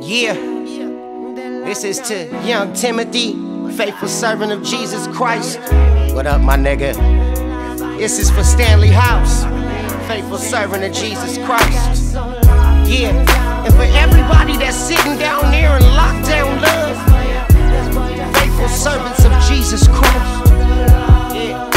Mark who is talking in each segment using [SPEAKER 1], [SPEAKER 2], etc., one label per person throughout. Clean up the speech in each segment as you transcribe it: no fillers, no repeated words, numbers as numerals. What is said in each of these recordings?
[SPEAKER 1] Yeah, this is to young Timothy, faithful servant of Jesus Christ. What up, my nigga? This is for Stanley House, faithful servant of Jesus Christ. Yeah, and for everybody that's sitting down there in lockdown love, faithful servants of Jesus Christ. Yeah,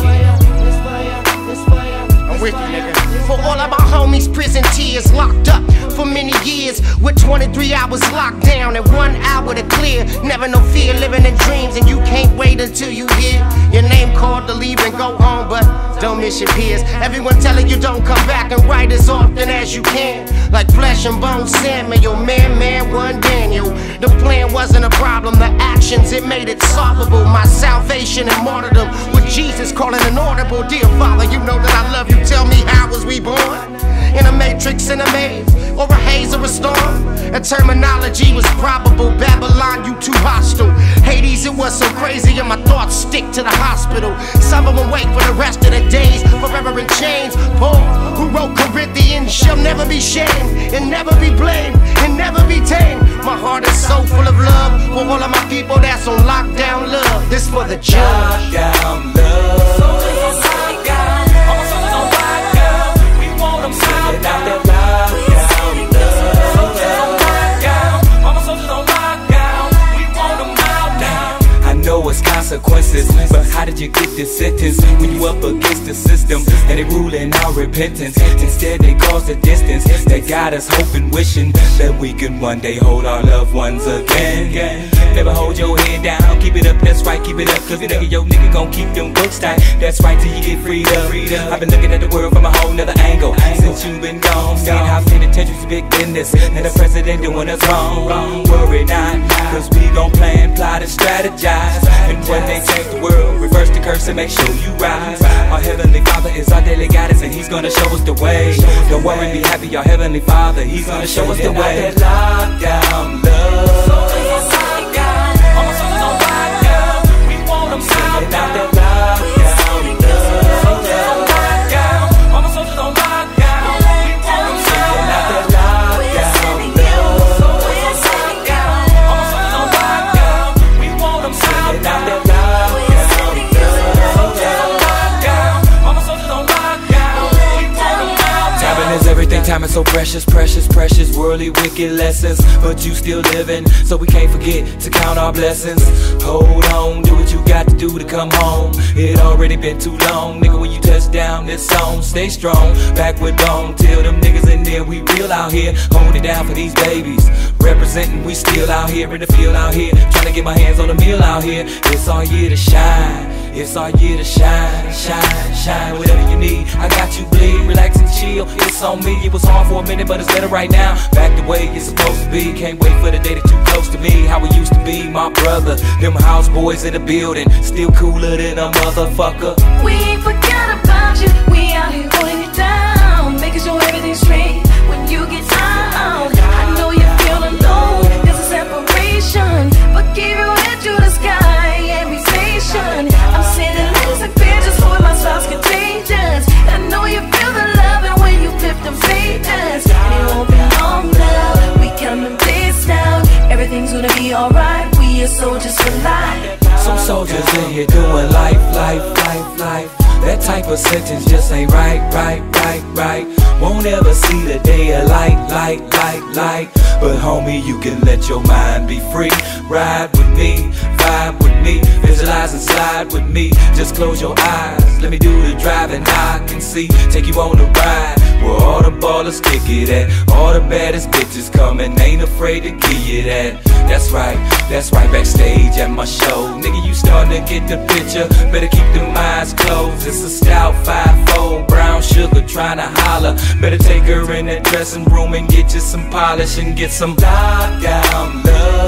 [SPEAKER 1] I'm with you, nigga. For all of my homies, prison tears, locked up for many years, with 23 hours locked down and 1 hour to clear. Never no fear, living in dreams, and you can't wait until you hear your name called to leave and go home, but don't miss your peers. Everyone telling you don't come back and write as often as you can, like flesh and bone Samuel, man one Daniel. The plan wasn't a problem, the actions, it made it solvable. My salvation and martyrdom, with Jesus calling an audible. Dear Father, you know that I love you, tell me how was we born? In a matrix, in a maze, or a haze or a storm? A terminology was probable. Babylon, you too hostile. Hades, it was so crazy, and my thoughts stick to the hospital. Some of them wait for the rest of the days, forever in chains. Paul, who wrote Corinthians, shall never be shamed, and never be blamed, and never be tamed. My heart is so full of love for all of my people that's on lockdown love. This for the judge.
[SPEAKER 2] Lockdown love. Consequences, but how did you get this sentence when you up against the system and they ruling out repentance? Instead they cause the distance that got us hoping, wishing that we can one day hold our loved ones again. Never hold your head down, keep it up, that's right, keep it up, cause nigga, your nigga gon' keep them books tight. That's right, till you get freed up. I've been looking at the world from a whole nother angle since you been gone, seeing how penitentiary's big business and the president doing us wrong. Worry not, cause we gon' plan, plot and strategize, and when they change the world, reverse the curse and make sure you rise. Our Heavenly Father is our daily guidance, and He's gonna show us the way. Don't worry, be happy, our Heavenly Father, He's gonna show us the way. Lockdown love. All my soldiers on lockdown, we want them out now. Time is so precious, precious, precious, worldly wicked lessons, but you still living, so we can't forget to count our blessings. Hold on, do what you got to do to come home. It already been too long, nigga, when you touch down this song. Stay strong, back with bone, till them niggas in there, we real out here, hold it down for these babies. Representing, we still out here in the field out here, trying to get my hands on the meal out here. It's our year to shine. It's our year to shine, shine, shine. Whatever you need, I got you, bleed, relax and chill. It's on me, it was hard for a minute, but it's better right now. Back the way it's supposed to be. Can't wait for the day that you close to me. How we used to be, my brother. Them house boys in the building, still cooler than a motherfucker.
[SPEAKER 3] We ain't forgot about you, we out here holding it down, making sure everything's straight when you get down. I know you feel alone, there's a separation, but keep your head to the sky and be patient. I'm sending letters and pictures for my soul's contagious. I know you feel the love, and when you flip them pages, it won't be long now. We coming this down, everything's gonna be alright. We are soldiers for life.
[SPEAKER 2] Some soldiers in here doing life. That type of sentence just ain't right. Won't ever see the day of light. But homie, you can let your mind be free. Ride with me, vibe with me, visualize and slide with me. Just close your eyes, let me do the driving. I can see, take you on a ride where all the ballers kick it at. All the baddest bitches coming, ain't afraid to give you that. That's right, backstage at my show. Nigga, you starting to get the picture, better keep them eyes closed. It's a stout 5-4, brown sugar trying to holler. Better take her in that dressing room and get you some polish and get some lockdown love.